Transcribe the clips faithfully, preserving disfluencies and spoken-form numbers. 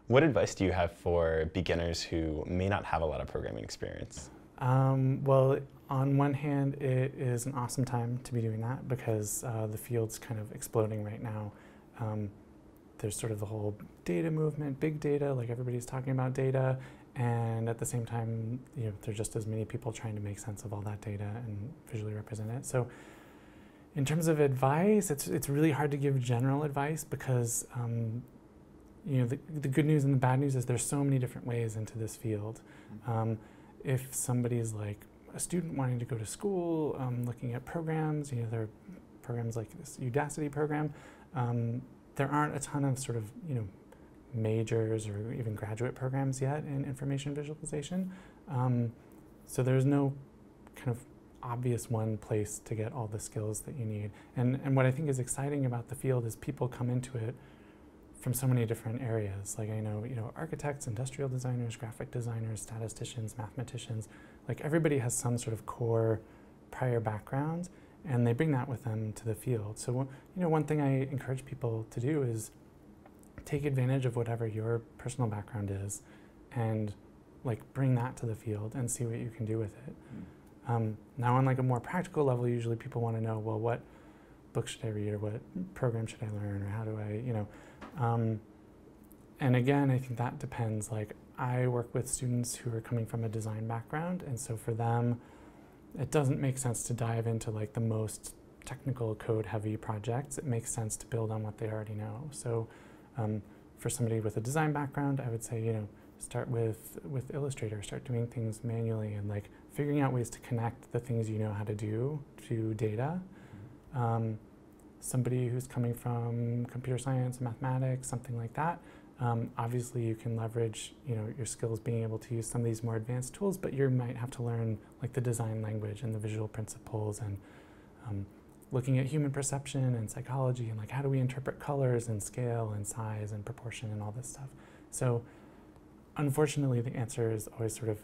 What advice do you have for beginners who may not have a lot of programming experience? Um, well, on one hand, it is an awesome time to be doing that because uh, the field's kind of exploding right now. Um, there's sort of the whole data movement, big data, like everybody's talking about data, and at the same time, you know, there's just as many people trying to make sense of all that data and visually represent it. So in terms of advice, it's, it's really hard to give general advice because um, you know, the, the good news and the bad news is there's so many different ways into this field. Um, if somebody's like a student wanting to go to school, um, looking at programs, you know, there are programs like this Udacity program, um, there aren't a ton of sort of, you know, majors or even graduate programs yet in information visualization. Um, so there's no kind of obvious one place to get all the skills that you need. And, and what I think is exciting about the field is people come into it from so many different areas. Like I know, you know, architects, industrial designers, graphic designers, statisticians, mathematicians, like everybody has some sort of core prior background and they bring that with them to the field. So, you know, one thing I encourage people to do is take advantage of whatever your personal background is and like bring that to the field and see what you can do with it. Mm. Um, now on like a more practical level, usually people want to know, well, what book should I read or what program should I learn or how do I, you know, Um, and again, I think that depends. Like I work with students who are coming from a design background, and so for them, it doesn't make sense to dive into like the most technical code-heavy projects. It makes sense to build on what they already know. So um, for somebody with a design background, I would say, you know, start with, with Illustrator, start doing things manually and like figuring out ways to connect the things you know how to do to data. Um, somebody who's coming from computer science, mathematics, something like that, um, obviously you can leverage, you know, your skills being able to use some of these more advanced tools, but you might have to learn like the design language and the visual principles and um, looking at human perception and psychology and like how do we interpret colors and scale and size and proportion and all this stuff. So unfortunately the answer is always sort of,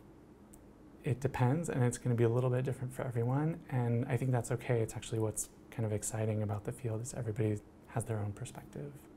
it depends, and it's going to be a little bit different for everyone, and I think that's okay. It's actually what's kind of exciting about the field is everybody has their own perspective.